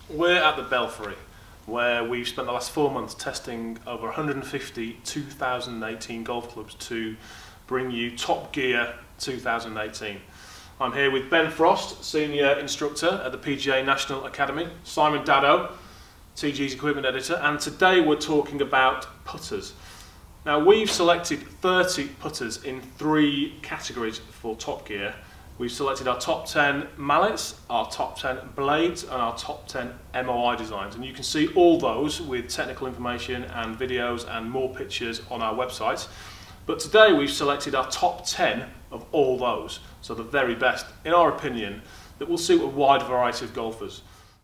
We're at the Belfry, where we've spent the last 4 months testing over 150 2018 golf clubs to bring you Top Gear 2018. I'm here with Ben Frost, Senior Instructor at the PGA National Academy, Simon Daddo, TG's Equipment Editor, and today we're talking about putters. Now, we've selected 30 putters in 3 categories for Top Gear. We've selected our top 10 mallets, our top 10 blades, and our top 10 MOI designs. And you can see all those with technical information and videos and more pictures on our website. But today we've selected our top 10 of all those. So the very best, in our opinion, that will suit a wide variety of golfers.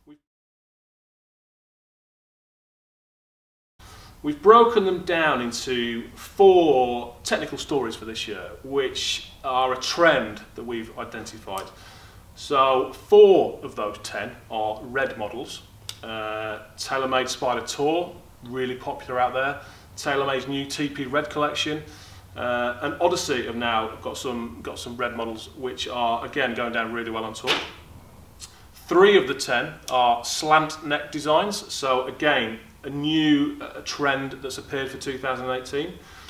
We've broken them down into 4 technical stories for this year, which are a trend that we've identified. So 4 of those 10 are red models. TaylorMade Spider Tour, really popular out there. TaylorMade's new TP Red collection. And Odyssey have now got some red models, which are again going down really well on tour. 3 of the 10 are slant neck designs. So again, a new trend that's appeared for 2018.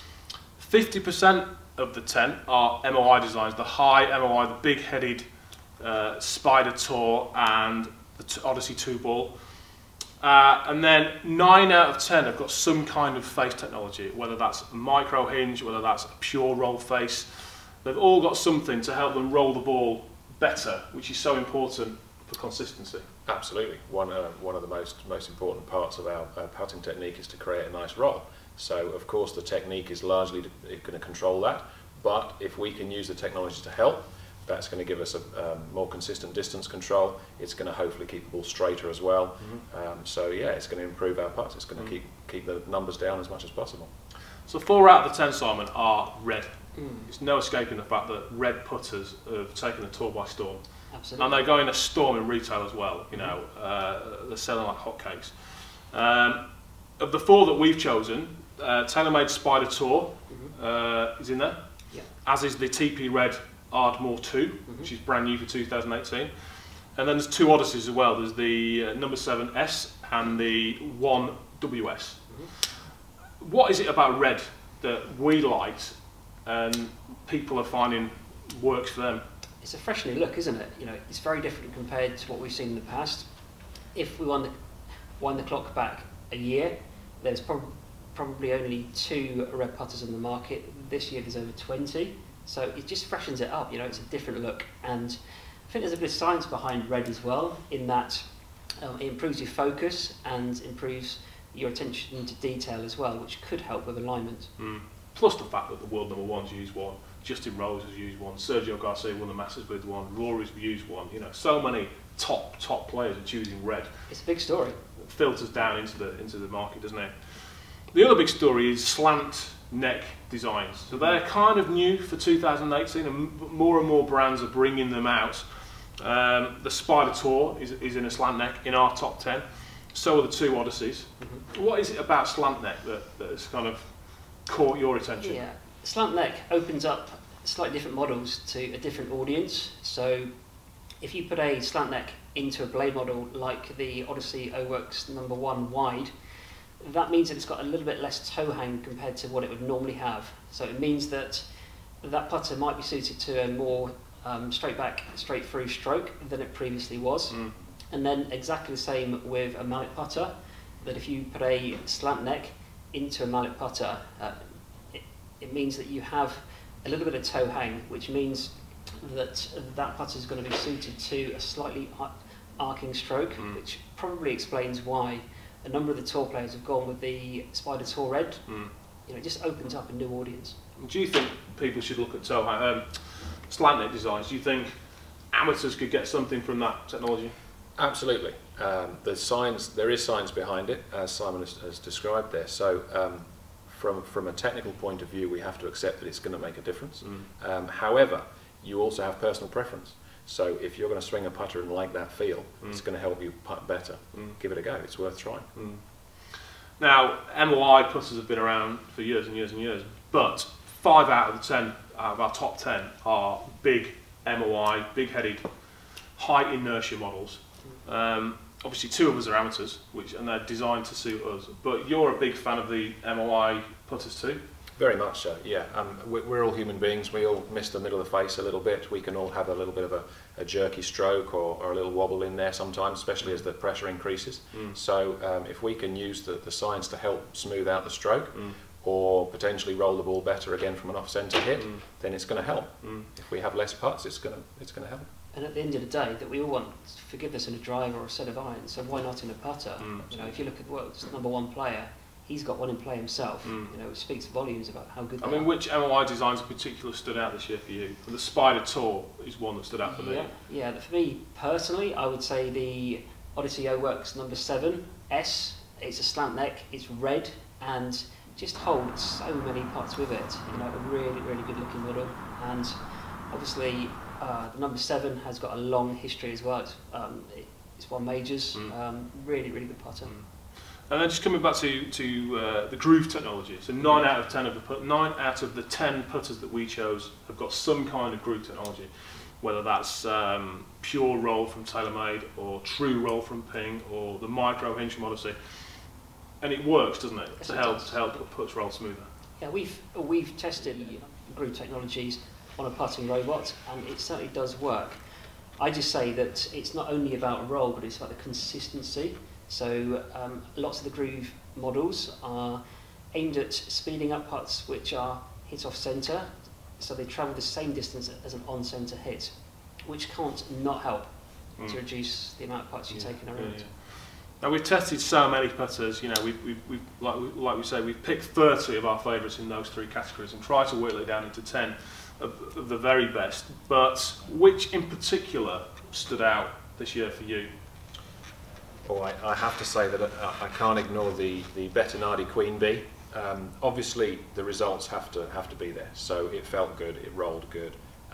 50% of the 10 are MOI designs, the high MOI, the big-headed Spider Tour and the Odyssey 2 ball. And then 9 out of 10 have got some kind of face technology, whether that's a micro hinge, whether that's a pure roll face. They've all got something to help them roll the ball better, which is so important for consistency. Absolutely. One of the most important parts of our putting technique is to create a nice roll. So of course the technique is largely going to control that, but if we can use the technology to help, that's going to give us a more consistent distance control. It's going to hopefully keep the ball straighter as well. So yeah, it's going to improve our putts. It's going to keep the numbers down as much as possible. So 4 out of the 10, Simon, are red. There's no escaping the fact that red putters have taken the tour by storm. Absolutely. And they're going a storm in retail as well. You know, they're selling like hotcakes. Of the 4 that we've chosen, TaylorMade Spider Tour is in there, as is the TP Red Ardmore 2, which is brand new for 2018. And then there's 2 Odysseys as well. There's the number 7S and the 1WS. What is it about red that we liked and people are finding works for them? It's a fresh new look, isn't it? You know, it's very different compared to what we've seen in the past. If we wind the clock back a year, there's probably only 2 red putters on the market. This year there's over 20. So it just freshens it up, you know, it's a different look. And I think there's a bit of science behind red as well, in that it improves your focus and improves your attention to detail as well, which could help with alignment. Plus the fact that the world number 1's used one, Justin Rose has used one, Sergio Garcia won the Masters with one, Rory's used one. You know, so many top players are choosing red. It's a big story. It filters down into the market, doesn't it? The other big story is slant neck designs. So they're kind of new for 2018, and more brands are bringing them out. The Spider Tour is in a slant neck in our top 10. So are the 2 Odysseys. What is it about slant neck that has kind of caught your attention? Yeah, slant neck opens up slightly different models to a different audience. So if you put a slant neck into a blade model like the Odyssey O-Works number 1 wide, that means that it's got a little bit less toe hang compared to what it would normally have. So it means that that putter might be suited to a more straight back, straight through stroke than it previously was. And then exactly the same with a mallet putter, that if you put a slant neck into a mallet putter, it means that you have a little bit of toe hang, which means that that putter is going to be suited to a slightly arcing stroke, which probably explains why a number of the tour players have gone with the Spider Tour Red. You know, it just opens up a new audience. Do you think people should look at slant neck designs? Do you think amateurs could get something from that technology? Absolutely. There is science behind it, as Simon has described there. So from a technical point of view, we have to accept that it's going to make a difference. However, you also have personal preference. So if you're going to swing a putter and like that feel, it's going to help you putt better. Give it a go. It's worth trying. Now, MOI putters have been around for years and years and years, but 5 out of the 10 out of our top 10 are big MOI, big-headed, high inertia models. obviously 2 of us are amateurs, and they're designed to suit us. But you're a big fan of the MOI putters too. Very much so, yeah. We're all human beings. We all miss the middle of the face a little bit. We can all have a little bit of a jerky stroke or a little wobble in there sometimes, especially as the pressure increases. So if we can use the science to help smooth out the stroke, or potentially roll the ball better again from an off-centre hit, then it's going to help. If we have less putts, it's going to help. And at the end of the day, that we all want forgiveness in a driver or a set of irons, so why not in a putter? You know, if you look at the world's #1 player, he's got one in play himself. You know, it speaks volumes about how good they are. I mean, which MOI designs in particular stood out this year for you? The Spider Tour is one that stood out for me. Yeah, for me personally, I would say the Odyssey O-Works #7S. It's a slant neck, it's red, and just holds so many putts with it. You know, a really, really good looking model. And obviously, the #7 has got a long history as well. It's won majors. Really, really good putter. And then just coming back to the groove technology. So 9 out of the 10 putters that we chose have got some kind of groove technology, whether that's pure roll from TaylorMade or true roll from Ping or the micro hinge from Odyssey. And it works, doesn't it? Yes, to help the putts roll smoother. Yeah, we've tested groove technologies on a putting robot, and it certainly does work. I just say that it's not only about roll, but it's about the consistency. So lots of the groove models are aimed at speeding up putts which are hit off centre, so they travel the same distance as an on-centre hit, which can't not help to reduce the amount of putts you're taking around. Now we've tested so many putters. You know, we've like we say, we've picked 30 of our favourites in those 3 categories and tried to whittle it down into 10 of the very best. But which in particular stood out this year for you? Oh, I have to say that I can't ignore the Bettinardi Queen Bee. Obviously, the results have to be there. So it felt good, it rolled good.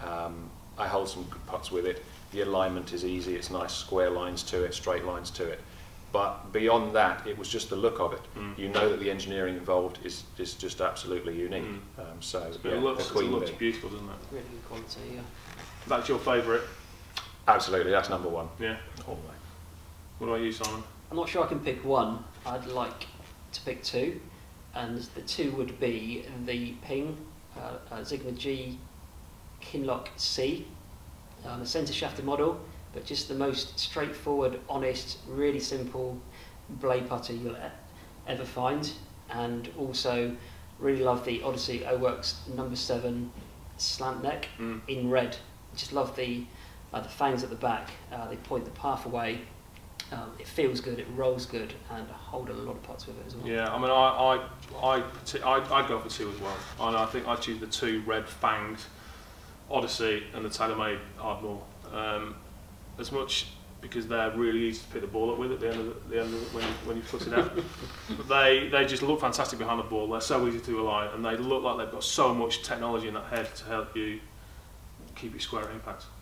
I hold some good putts with it. The alignment is easy. It's nice square lines to it, straight lines to it. But beyond that, it was just the look of it. You know that the engineering involved is just absolutely unique. It looks beautiful, doesn't it? Really good quality, yeah. That's your favourite? Absolutely, that's #1. Yeah. All the way. What about you, Simon? I'm not sure I can pick one. I'd like to pick 2, and the 2 would be the Ping Sigma G Kinlock C, a centre shafted model, but just the most straightforward, honest, really simple blade putter you'll ever find. And also really love the Odyssey O-Works #7 slant neck in red. Just love the fangs at the back. They point the path away. It feels good, it rolls good, and I hold a lot of putts with it as well. Yeah, I mean, I'd go for 2 as well. And I think I'd choose the 2 red fanged Odyssey and the TaylorMade Ardmore. As much because they're really easy to pick the ball up with at the end of when you put it out. But they just look fantastic behind the ball. They're so easy to align, and they look like they've got so much technology in that head to help you keep it square at impact.